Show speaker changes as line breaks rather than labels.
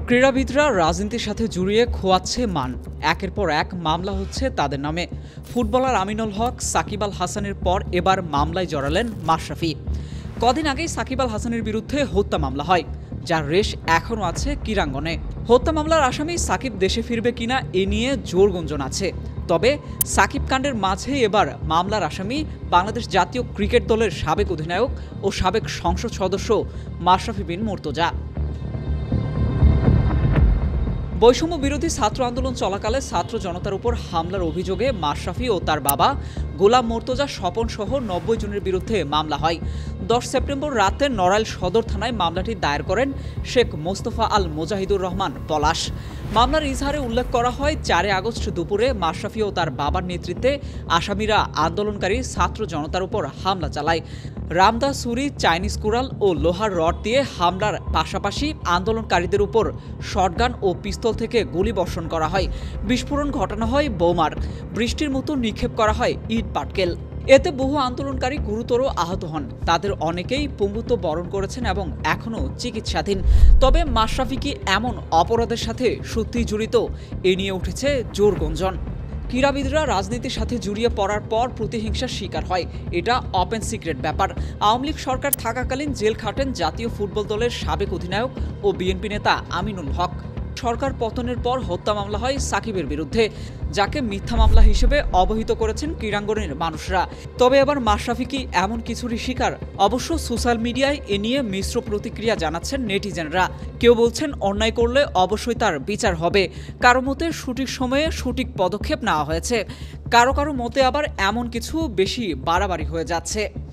ক্রীড়াবিদরা রাজনীতির সাথে জড়িয়ে খোয়াচ্ছে মান। একের পর এক মামলা হচ্ছে তাদের নামে। ফুটবলার আমিনুল হক, সাকিব আল হাসানের পর এবার মামলায় জড়ালেন মাশরাফি। কদিন আগেই সাকিব আল হাসানের বিরুদ্ধে হত্যা মামলা হয়, যার রেশ এখনও আছে ক্রীড়াঙ্গনে। হত্যা মামলার আসামি সাকিব দেশে ফিরবে কিনা এ নিয়ে জোর গুঞ্জন আছে। তবে সাকিব কাণ্ডের মাঝেই এবার মামলার আসামি বাংলাদেশ জাতীয় ক্রিকেট দলের সাবেক অধিনায়ক ও সাবেক সংসদ সদস্য মাশরাফি বিন মুর্তজা। বৈষম্য বিরোধী ছাত্র আন্দোলন চলাকালে ছাত্র জনতার উপর হামলার অভিযোগে মাশরাফি ও তার বাবা গোলাম মুর্তজা স্বপন সহ ৯০ জনের বিরুদ্ধে মামলা হয়। ১০ সেপ্টেম্বর রাতে নড়াইল সদর থানায় মামলাটি দায়ের করেন শেখ মোস্তফা আল মুজাহিদুর রহমান পলাশ। মামলার ইজহারে উল্লেখ করা হয়, ৪ আগস্ট দুপুরে মাশরাফি ও তার বাবার নেতৃত্বে আসামিরা আন্দোলনকারী ছাত্র জনতার উপর হামলা চালায়। রামদা, ছুরি, চাইনিজ কুড়াল ও লোহার রড দিয়ে হামলার পাশাপাশি আন্দোলনকারীদের উপর শটগান ও পিস্তল থেকে গুলি বর্ষণ করা হয়। বিস্ফোরণ ঘটানো হয় বোমার। বৃষ্টির মতো নিক্ষেপ করা হয় ইট পাটকেল। এতে বহু আন্দোলনকারী গুরুতর আহত হন। তাদের অনেকেই পঙ্গুত্ব বরণ করেছেন এবং এখনও চিকিৎসাধীন। তবে মাশরাফি কি এমন অপরাধের সাথে সত্যিই জড়িত? এ নিয়ে উঠেছে জোর গুঞ্জন। ক্রীড়াবিদরা রাজনীতির সাথে জড়িয়ে পড়ার পর প্রতিহিংসার শিকার হয়, এটা ওপেন সিক্রেট ব্যাপার। আওয়ামী লীগ সরকার থাকাকালীন জেল খাটেন জাতীয় ফুটবল দলের সাবেক অধিনায়ক ও বিএনপি নেতা আমিনুল হক। সরকার পতনের পর হত্যা মামলা হয় সাকিবের বিরুদ্ধে, যাকে মিথ্যা মামলা হিসেবে অবহিত করেছেন ক্রীড়াঙ্গনের মানুষরা। তবে এবার মাশরাফি কি এমন কিছুরই শিকার? অবশ্য সোশ্যাল মিডিয়ায় এ নিয়ে মিশ্র প্রতিক্রিয়া জানাচ্ছেন নেটিজেনরা। কেউ বলছেন অন্যায় করলে অবশ্যই তার বিচার হবে, কারো মতে সঠিক সময়ে সঠিক পদক্ষেপ নেওয়া হয়েছে, কারো কারো মতে আবার এমন কিছু বেশি বাড়াবাড়ি হয়ে যাচ্ছে।